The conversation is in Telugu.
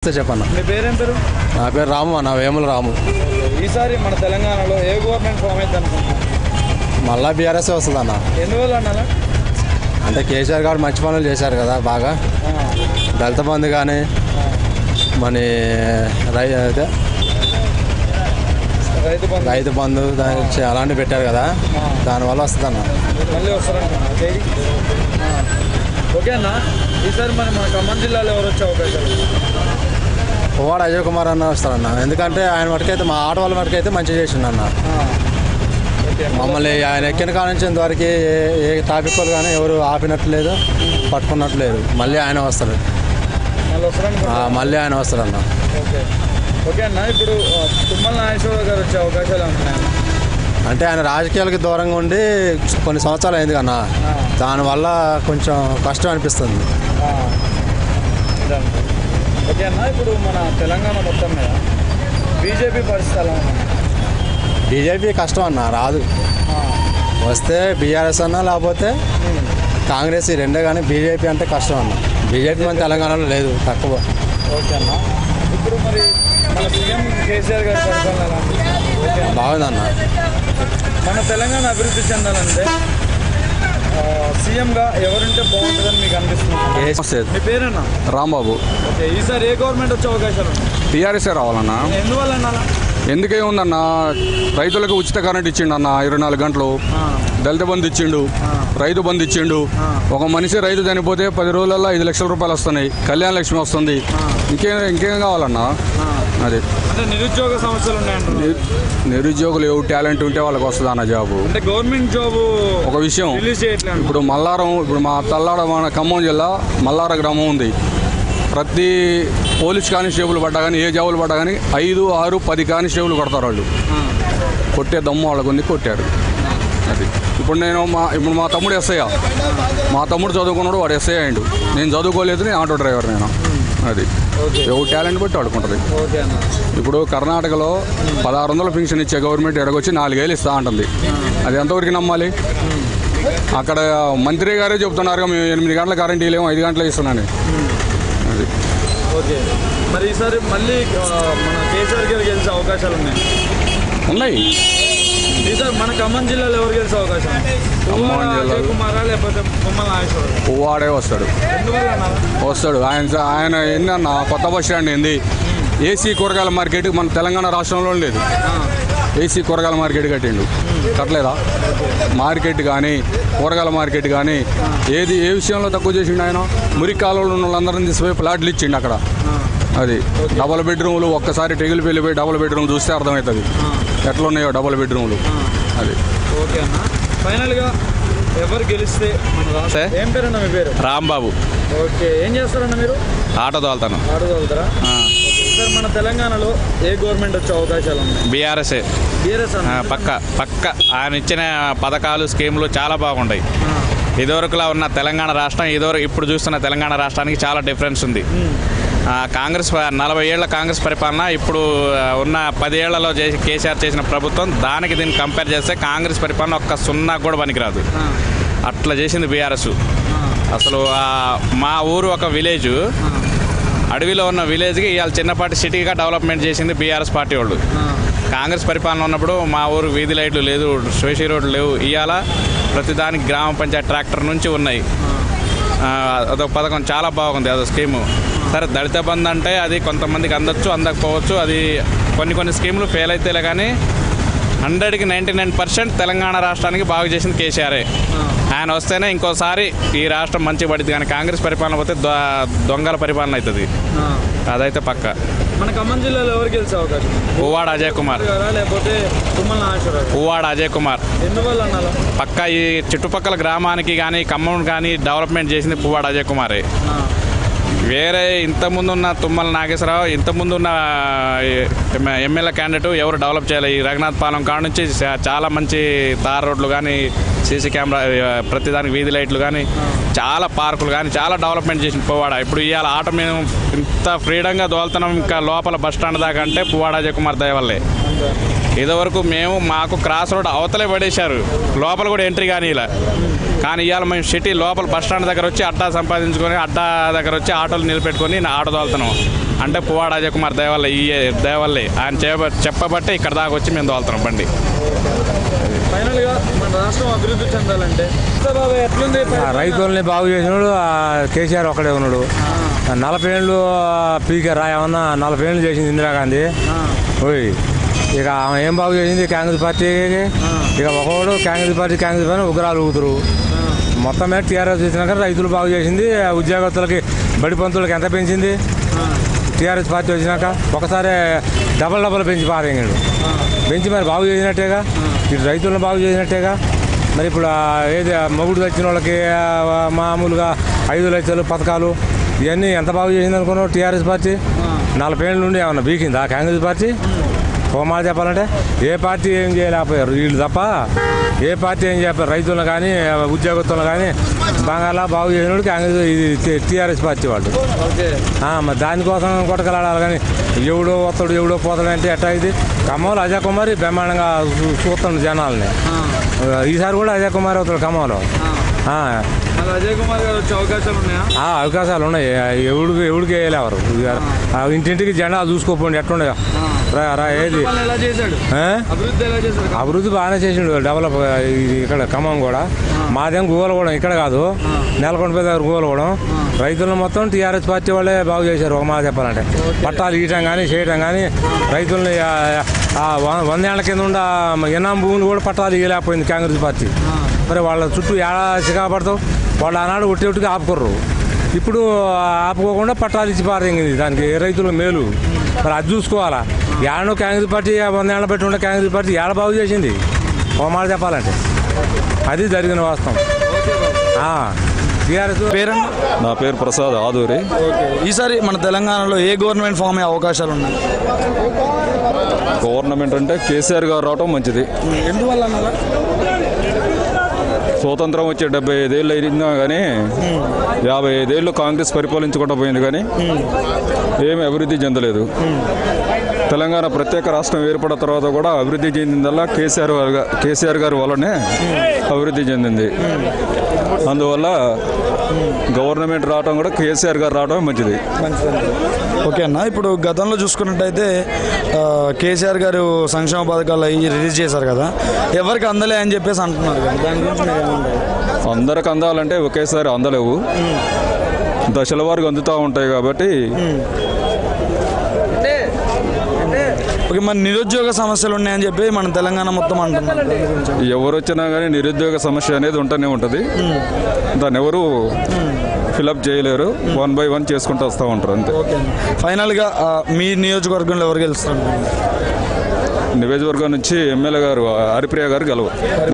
చెప్పన్న. మీ పేరేం పేరు? నా పేరు రాము అన్న, వేముల రాము. ఈసారి మన తెలంగాణలో ఏ గవర్నమెంట్ ఫామ్ అయితే అనుకుంటున్నాను? మళ్ళీ బీఆర్ఎస్ వస్తుంది అన్న. ఎందువల్ల అన్నారా? అంటే కేసీఆర్ గారు మంచి పనులు చేశారు కదా బాగా. దళిత బంధు కానీ మన రైతు బంధు అలాంటివి పెట్టారు కదా, దానివల్ల వస్తుంది అన్న. మళ్ళీ వస్తారంటున్నా. ఓకే అన్న, ఈసారి మన ఖమ్మం జిల్లాలో ఎవరు వచ్చే అవకాశాలు? పువ్వాడ అజయ్ కుమార్ అన్న వస్తారన్న. ఎందుకంటే ఆయన మటుకైతే మా ఆట వాళ్ళ మటుకైతే మంచిగా చేసిండు అన్న. మమ్మల్ని ఆయన ఎక్కిన కాడ నుంచి ఇంతవరకు ఏ టాపిక్ వాళ్ళు కానీ ఎవరు ఆపినట్లేదు, పట్టుకున్నట్లేదు. మళ్ళీ ఆయన వస్తారు, మళ్ళీ ఆయన వస్తారన్న. ఓకే అన్న, ఇప్పుడు తుమ్మల నాగేశ్వరరావు గారు వచ్చే అవకాశాలు ఉంటున్నాయి. అంటే ఆయన రాజకీయాలకి దూరంగా ఉండి కొన్ని సంవత్సరాలు అయింది కన్నా, దానివల్ల కొంచెం కష్టం అనిపిస్తుంది. ఓకే అన్న, ఇప్పుడు మన తెలంగాణ మొత్తం మీద బీజేపీ పరిస్థితి ఎలా ఉంది? బీజేపీ కష్టం అన్న, రాదు. వస్తే బీఆర్ఎస్ అన్నా లేకపోతే కాంగ్రెస్, ఈ రెండే. కానీ బీజేపీ అంటే కష్టం అన్న. బీజేపీ మన తెలంగాణలో లేదు, తక్కువ. ఓకే అన్న, ఇప్పుడు మరి మన సీఎం కేసీఆర్ గారి పరిపాలన ఎలా ఉంది? బాగుందన్న. మన తెలంగాణ అభివృద్ధి చెందాలంటే సీఎంగా ఎవరుంటే బాగుంటుందని మీకు అనిపిస్తుంది? మీ పేరన్నా? రాంబాబు. ఓకే, ఈసారి ఏ గవర్నమెంట్ వచ్చే అవకాశాలు? టీఆర్ఎస్ఏ రావాలన్నా. ఎందువల్ల అన్నా? ఎందుకే ఉందన్న, రైతులకు ఉచిత కరెంట్ ఇచ్చిండు అన్న 24 గంటలు. దళిత బంధు ఇచ్చిండు, రైతు బంధు ఇచ్చిండు. ఒక మనిషి రైతు చనిపోతే 10 రోజులలో 5 లక్షల రూపాయలు వస్తున్నాయి. కళ్యాణ లక్ష్మి వస్తుంది. ఇంకేం కావాలన్నా? అది అంటే నిరుద్యోగ సమస్యలు ఉన్నాయంట. నిరుద్యోగులు టాలెంట్ ఉంటే వాళ్ళకి వస్తుంది అన్న జాబు. అంటే గవర్నమెంట్ జాబ్ ఒక విషయం. ఇప్పుడు మా తల్లాడ, మన ఖమ్మం జిల్లా మల్లార గ్రామం ఉంది. ప్రతి పోలీస్ కానిస్టేబుల్ పడ్డా కానీ, ఏ జాబులు పడ్డా కానీ 5, 6, 10 కానిస్టేబుల్ కొడతారు వాళ్ళు. కొట్టే దమ్ము వాళ్ళకు ఉంది, కొట్టారు. అది ఇప్పుడు మా తమ్ముడు ఎస్ఐ. మా తమ్ముడు చదువుకున్నాడు, వాడు ఎస్ఐ అయ్యిండు. నేను చదువుకోలేదు, నేను ఆటో డ్రైవర్. నేను అది ఎవరు టాలెంట్ బట్టి ఆడుకుంటుంది. ఇప్పుడు కర్ణాటకలో 1600 పెన్షన్ ఇచ్చే గవర్నమెంట్ ఎడగొచ్చి 4 ఏళ్ళు ఇస్తా ఉంటుంది. అది ఎంతవరకు నమ్మాలి? అక్కడ మంత్రి గారే చెప్తున్నారు, మేము 8 గంటల కరెంట్ ఇవ్వలేము, 5 గంటలు ఇస్తున్నాను. అది ఓకే, మరి ఈసారి మళ్ళీ మన కేసీఆర్ గారు గెలిచే అవకాశాలు ఉన్నాయి. ఈసారి మన ఖమ్మం జిల్లాలో ఎవరు గెలిచే అవకాశం? అజయ్ కుమారా లేకపోతే తుమ్మల నాగేశ్వరరావు? పువ్వాడే వస్తాడు. ఆయన ఏందన్న, కొత్త బస్ స్టాండ్ ఏంది, ఏసీ కూరగాయల మార్కెట్ మన తెలంగాణ రాష్ట్రంలో లేదు. ఏసీ కూరగాయల మార్కెట్ కట్టిండు, కట్టలేదా? మార్కెట్ కానీ, కూరగాయల మార్కెట్ కానీ ఏ విషయంలో తక్కువ చేసిండు ఆయన? మురికి కాలంలో ఉన్న వాళ్ళందరినీ తీసుకుపోయి ప్లాట్లు ఇచ్చిండు అక్కడ. అది డబుల్ బెడ్రూమ్లు. ఒక్కసారి టెగులు వెళ్ళిపోయి డబుల్ బెడ్రూమ్ చూస్తే అర్థమవుతుంది ఎట్లున్నాయో డబుల్ బెడ్రూమ్లు. అది ఓకే అన్న, ఫైనల్గా ఎవరు గెలిస్తే? ఏం పేరన్నా మీ పేరు? రాంబాబు. ఓకే, ఏం చేస్తారన్న మీరు? ఆటో తోలుతాను. ఆటో తోలుతారా? సార్, మన తెలంగాణలో ఏ గవర్నమెంట్ వచ్చే అవకాశాలు ఉన్నాయి? బీఆర్ఎస్ పక్క. ఆయన ఇచ్చిన పథకాలు, స్కీములు చాలా బాగుంటాయి. ఇదివరకులా ఉన్న తెలంగాణ రాష్ట్రం ఇప్పుడు చూస్తున్న తెలంగాణ రాష్ట్రానికి చాలా డిఫరెన్స్ ఉంది. కాంగ్రెస్ 40 ఏళ్ల కాంగ్రెస్ పరిపాలన, ఇప్పుడు ఉన్న 10 ఏళ్లలో కేసీఆర్ చేసిన ప్రభుత్వం, దానికి దీన్ని కంపేర్ చేస్తే కాంగ్రెస్ పరిపాలన ఒక్క 0 కూడా పనికిరాదు. అట్లా చేసింది బీఆర్ఎస్. అసలు మా ఊరు ఒక విలేజ్, అడవిలో ఉన్న విలేజ్కి ఇవాళ చిన్నపాటి సిటీగా డెవలప్మెంట్ చేసింది బీఆర్ఎస్ పార్టీ వాళ్ళు. కాంగ్రెస్ పరిపాలన ఉన్నప్పుడు మా ఊరు వీధి లైట్లు లేదు, సోషి రోడ్లు లేవు. ఇవాళ ప్రతిదానికి గ్రామ పంచాయతీ ట్రాక్టర్ నుంచి ఉన్నాయి. అదొక పథకం చాలా బాగుంది, అదొక స్కీము. సరే, దళిత బంధు అంటే అది కొంతమందికి అందొచ్చు, అందకపోవచ్చు. అది కొన్ని స్కీములు ఫెయిల్ అయితేలే, కానీ 100కి 99% తెలంగాణ రాష్ట్రానికి బాగు చేసింది కేసీఆరే. ఆయన వస్తేనే ఇంకోసారి ఈ రాష్ట్రం మంచి పడుతుంది. కానీ కాంగ్రెస్ పరిపాలన పోతే దొంగల పరిపాలన అవుతుంది. అదైతే పక్క. మన ఖమ్మం జిల్లాలో ఎవరు గెలిచే అవకాశం? పువ్వాడ అజయ్ కుమార్ లేకపోతే తుమ్మల నాగేశ్వరరావు? పువ్వాడ అజయ్ కుమార్ ఎందువల్ల అన్నా? పక్క ఈ చుట్టుపక్కల గ్రామానికి కానీ, ఖమ్మం కానీ డెవలప్మెంట్ చేసింది పువ్వాడ అజయ్ కుమారే. వేరే ఇంతకుముందున్న తుమ్మల నాగేశ్వరరావు, ఇంతకుముందున్న ఎమ్మెల్యే క్యాండిడేట్ ఎవరు డెవలప్ చేయాలి? ఈ రఘునాథ్ పాలెం కాడ నుంచి చాలా మంచి తార్ రోడ్లు కానీ, సీసీ కెమెరా, ప్రతిదానికి వీధి లైట్లు కానీ, చాలా పార్కులు కానీ చాలా డెవలప్మెంట్ చేసిన పువ్వాడ. ఇప్పుడు ఇవాళ ఆట మేము ఇంత ఫ్రీడంగా దోలుతున్నాం, ఇంకా లోపల బస్ స్టాండ్ దాకా అంటే పువ్వాడ అజయ్ కుమార్ దయ వల్లే. ఇదివరకు మాకు క్రాస్ రోడ్ అవతలే పడేశారు, లోపల కూడా ఎంట్రీ కానీ ఇలా. కానీ ఇవాళ మేము సిటీ లోపల బస్ స్టాండ్ దగ్గర వచ్చి అడ్డా సంపాదించుకొని అడ్డా దగ్గర వచ్చి ఆటోలు నిలబెట్టుకొని ఆటో తోలుతున్నాం. అంటే పువ్వాడ అజయ్ కుమార్ దయవల్ల ఈ దయవల్లే ఆయన చెప్పబట్టే ఇక్కడ దాకా వచ్చి మేము తోలుతున్నాం బండి. ఫైనల్గా మన రాష్ట్రం అభివృద్ధి చెందాలంటే బాబు ఎట్లుంది? రైతుల్ని బాగు చేసినాడు కేసీఆర్ ఒక్కడే ఉన్నాడు. 40 ఏళ్ళు పీకే రాయమన్నా 40 ఏళ్ళు చేసింది ఇందిరాగాంధీ. ఓయ్ ఇక ఆమె ఏం బాగు చేసింది కాంగ్రెస్ పార్టీకి. ఇక ఒకడు కాంగ్రెస్ పార్టీ ఉగ్రాలు ఊగుతురు. మొత్తం మీద టీఆర్ఎస్ వచ్చినాక రైతులు బాగు చేసింది. ఉద్యోగస్తులకి బడి పంతులకి ఎంత పెంచింది టీఆర్ఎస్ పార్టీ వచ్చినాక? ఒకసారి డబల్ పెంచి పారేయండు. పెంచి మరి బాగు చేసినట్టేగా, ఇటు రైతులను బాగు చేసినట్టేగా. మరి ఇప్పుడు ఏది మొగుడు తెచ్చిన వాళ్ళకి మామూలుగా 5 లక్షలు పథకాలు ఇవన్నీ ఎంత బాగు చేసింది అనుకున్నావు టీఆర్ఎస్ పార్టీ? 40 ఏళ్ళ నుండి ఏమన్నా బీకిందా కాంగ్రెస్ పార్టీ? ఓ మాట చెప్పాలంటే ఏ పార్టీ ఏం చేయలేకపోయారు వీళ్ళు తప్ప. ఏ పార్టీ ఏం చెప్పారు? రైతులను కానీ ఉద్యోగస్తులను కానీ బంగాళా బాగు చేసినోడు కాంగ్రెస్ ఇది టీఆర్ఎస్ పార్టీ వాళ్ళు. మరి దానికోసం కొట్టకలాడాలి కానీ ఎవడో వస్తాడు ఎవడో పోతాడు అంటే ఎట్టా? ఇది ఖమ్మంలో అజయ్ కుమార్ బ్రహ్మాండంగా చూస్తాడు జనాలని. ఈసారి కూడా అజయ్ కుమార్ అవుతాడు ఖమ్మంలో. అజయ్ కుమార్ గారు వచ్చే అవకాశాలు ఉన్నాయా? అవకాశాలు ఉన్నాయి. ఎవడికి వేయలేవారు. ఇంటింటికి జెండా చూసుకోపోండి ఎట్లుండగా. ఏది ఎలా చేశాడు? అభివృద్ధి బాగానే చేసిండు. డెవలప్ ఇక్కడ ఖమ్మం కూడా. మాదేం గూగలగూడెం ఇక్కడ కాదు, నెలకొండపై దగ్గర గూగలగూడెం. రైతులను మొత్తం టీఆర్ఎస్ పార్టీ వాళ్ళే బాగు చేశారు. ఒక మాట చెప్పాలంటే పట్టాలు ఇయటం కానీ చేయటం కానీ రైతుల్ని 100 ఏళ్ల కింద ఉన్న ఎన్నాం భూములు కూడా పట్టాలు ఇవ్వలేకపోయింది కాంగ్రెస్ పార్టీ. మరి వాళ్ళ చుట్టూ ఏడా చికాపడతావు? వాళ్ళు ఆనాడు ఒట్టిగా ఆపుకోర్రు. ఇప్పుడు ఆపుకోకుండా పట్టాలు ఇచ్చి పారేంగింది. దానికి రైతులకు మేలు. మరి అది చూసుకోవాలా? ఏడనో కాంగ్రెస్ పార్టీ 100 ఏళ్ళ పెట్టి ఉండే కాంగ్రెస్ పార్టీ ఏడ బాగు చేసింది? ఒక మాట చెప్పాలంటే అది జరిగిన వాస్తవం. టీఆర్ఎస్ పేరండి? నా పేరు ప్రసాద్ ఆదూరి. ఈసారి మన తెలంగాణలో ఏ గవర్నమెంట్ ఫామ్ అయ్యే అవకాశాలు ఉన్నాయి? గవర్నమెంట్ అంటే కేసీఆర్ గారు రావటం మంచిది. ఎందువల్ల? స్వతంత్రం వచ్చే 75 ఏళ్ళు అయినా కానీ 55 ఏళ్ళు కాంగ్రెస్ పరిపాలించకుండా పోయింది కానీ ఏమి అభివృద్ధి చెందలేదు. తెలంగాణ ప్రత్యేక రాష్ట్రం ఏర్పడిన తర్వాత కూడా అభివృద్ధి చెందిందల్లా కేసీఆర్ గారి వల్లనే అభివృద్ధి చెందింది. అందువల్ల గవర్నమెంట్ రావడం కూడా కేసీఆర్ గారు రావడం మంచిది. ఓకే అన్న, ఇప్పుడు గతంలో చూసుకున్నట్టయితే కేసీఆర్ గారు సంక్షేమ పథకాలు రిలీజ్ చేశారు కదా, ఎవరికి అందలే అని చెప్పేసి అంటున్నారు కదా, దాని గురించి మీరు ఏమంటారు? అందరికి అందాలంటే ఒకేసారి అందలేవు, దశల వారికి అందుతూ ఉంటాయి కాబట్టి. ఓకే, మరి నిరుద్యోగ సమస్యలు ఉన్నాయని చెప్పి మన తెలంగాణ మొత్తం అంటున్నారు. ఎవరు వచ్చినా కానీ నిరుద్యోగ సమస్య అనేది ఉంటూనే ఉంటుంది. దాన్ని ఎవరు ఫిలప్ చేయలేరు. 1 by 1 చేసుకుంటూ వస్తూ ఉంటారు అంతే. ఓకే, ఫైనల్గా మీ నియోజకవర్గంలో ఎవరు గెలుస్తారు? నియోజకవర్గం నుంచి ఎమ్మెల్యే గారు హరిప్రియ గారు గెలవు.